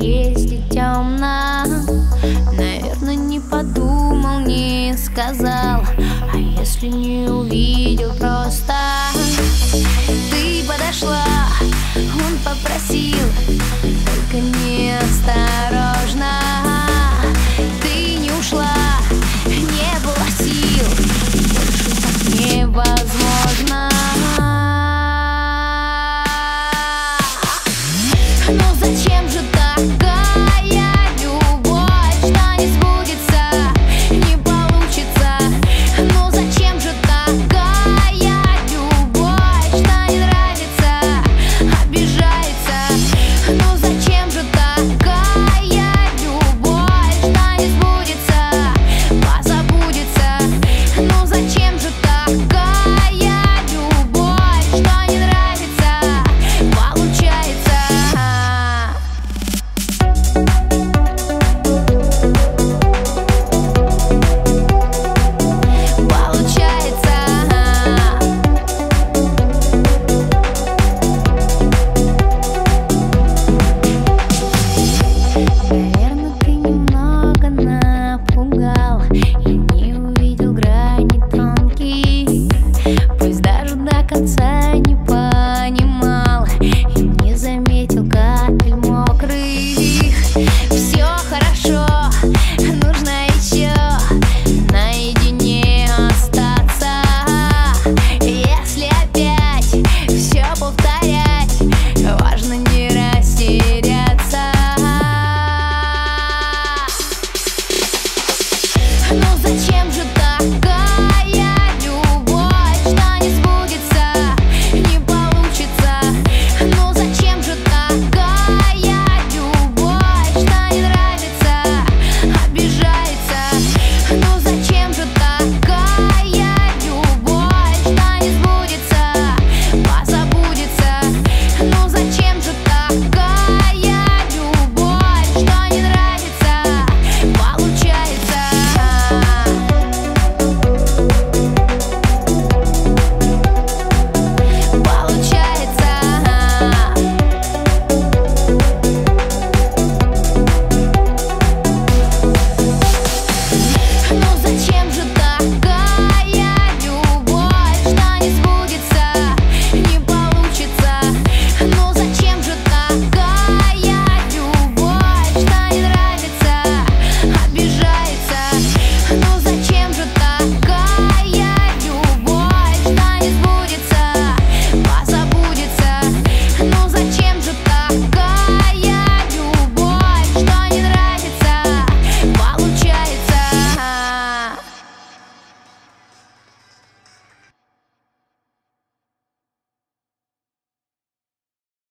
подъезде темно. Наверное, не подумал, не сказал. А если не увидел просто? Ты подошла, он попросил, только неосторожно. Ты не ушла, не было сил, больше так невозможно. Ну зачем же такая любовь, что не сбудется, не получится? Ну зачем же такая любовь, что не нравится, обижается? Ну зачем же такая любовь, что не сбудется, позабудется? Ну зачем же такая любовь, что не нравится, получается? Наверное, ты немного напугал и не увидел грани тонких. Пусть даже до конца